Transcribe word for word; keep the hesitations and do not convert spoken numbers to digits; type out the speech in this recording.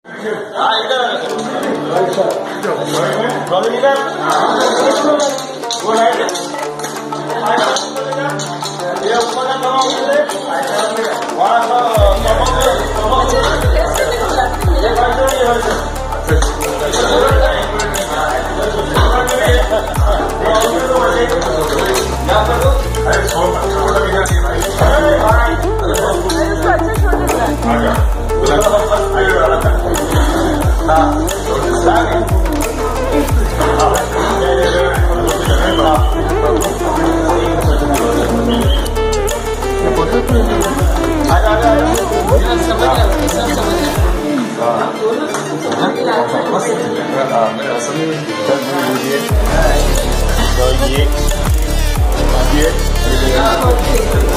हाँ इधर प्रॉब्लम इधर वो है ये ऊपर का कमाओ वहाँ कमाओ ये बात नहीं ये ये